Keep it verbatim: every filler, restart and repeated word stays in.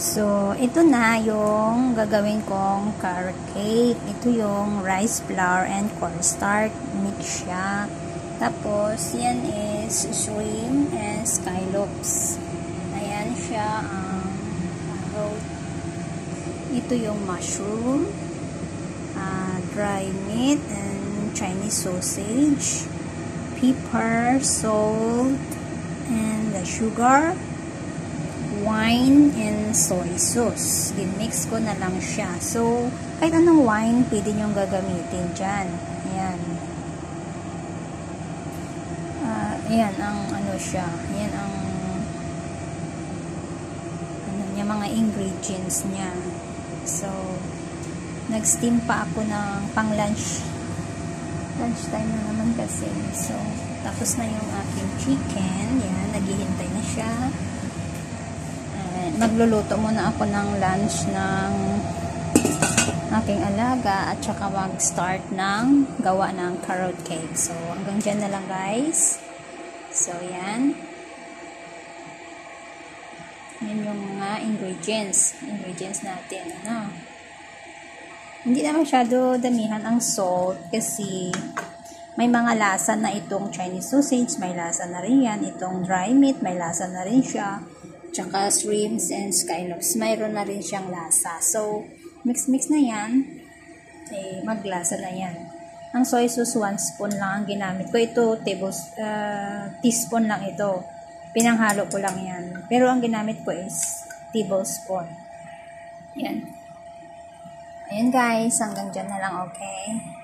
So, ito na yung gagawin kong carrot cake. Ito yung rice flour and cornstarch. Mix siya. Tapos, yan is shrimp and scallops. Ayan siya ang um, carrot. Ito yung mushroom, uh, dry meat, and Chinese sausage, pepper, salt, and the sugar, wine, and soy sauce. Ginmix ko na lang siya. So, kahit anong wine, pwede nyong gagamitin dyan. Ayan. Uh, ayan ang ano siya. Ayan ang ano niya, mga ingredients niya. So, nag-steam pa ako ng pang-lunch. Lunch time na naman kasi. So, tapos na yung aking chicken. Yan, naghihintay na siya. And, magluluto muna ako ng lunch ng aking alaga at saka mag-start ng gawa ng carrot cake. So, hanggang dyan na lang guys. So, yan. Yan yung mga ingredients. Ingredients natin. Ano? Hindi na masyado damihan ang salt kasi may mga lasa na itong Chinese sausage. May lasa na rin yan. Itong dry meat, may lasa na rin siya. Tsaka shrimps and scallops. Mayroon na rin siyang lasa. So, mix-mix na yan. Eh, maglasa na yan. Ang soy sauce, one spoon lang ang ginamit ko. Ito, tables, uh, teaspoon lang ito. Pinanghalo ko lang yan. Pero ang ginamit ko is tablespoon. Yan. Ayan guys, hanggang dyan na lang, okay?